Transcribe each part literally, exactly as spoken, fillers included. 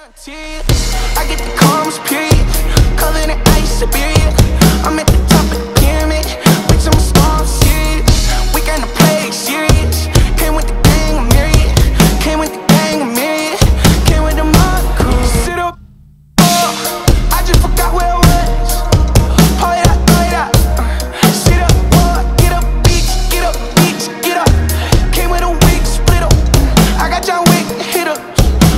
guarantee it. I get the calmest period, covered in ice, Siberia. I'm at the top of the pyramid, bitch, I'm a star, I'm serious. We got to play serious. Came with the gang, I'm myriad. Came with the gang, I'm myriad. Came with the mud crew. Sit up, oh, I just forgot where I was. Pull it out, pull it out. Sit up, oh, get up, bitch, get up, bitch, get up. Came with a wig, split up. I got John Wick, hit up.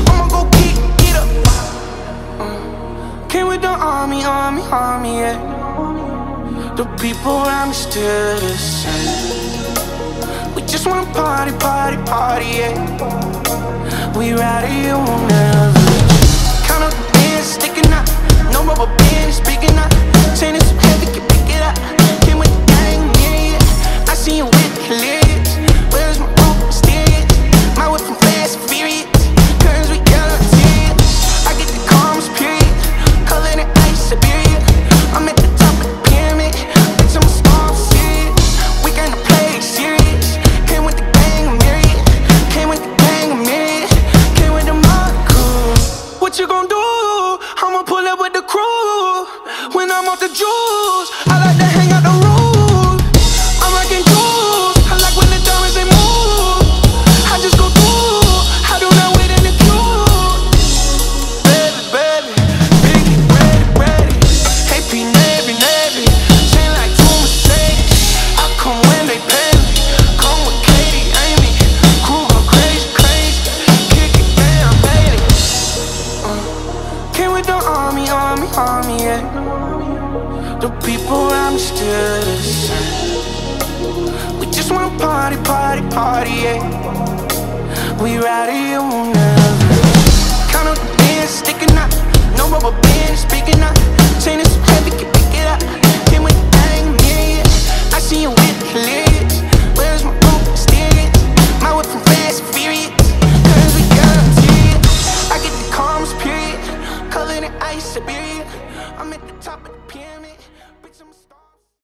Came with the army, army, army, yeah. The people around me still the same. We just wanna party, party, party, yeah. We rowdy, you won't never count up the bands, sticking out. No rubber band, speaking out. Chain is so heavy, can pick it up. Came with the gang, yeah. I see you with the hilarious. Where's my rope, mysterious? My whip from Fast and Furious. Curtains, we guarantee it. I get the calmest period, covered in ice, Siberia. I'm at the top of the pyramid, bitch, I'm a star, I'm serious. We gonna play serious. Came with the gang, I'm myriad. Came with the gang, I'm myriad. Came with the mud crew. What you gon' do? I'ma pull up with the crew. When I'm off the juice, I like to hang out the roof. I'm rocking jewels, I like when the diamonds they move. I just go through, I do not wait in the queue. Baby, baby, Biggie, ready, ready. A P, Navy, Navy. Chain like two Mercedes. I come when they pay me. Come with Katie, Amy. Crew go crazy, crazy. Kick it down, baby. Uh, came with the army, army, army, yeah. The people around me still the same. We just wanna party, party, party, yeah. We rowdy, you won't never count up the bands, sticking out. No rubber band, speaking out. Chain is so heavy, can pick it up. Came with the gang, yeah. I see you with the hilarious. Where's my rope, mysterious? My whip from Fast and Furious. Curtains, we guarantee it. I get the calmest period, covered in ice, Siberia. I'm at the top of the pyramid.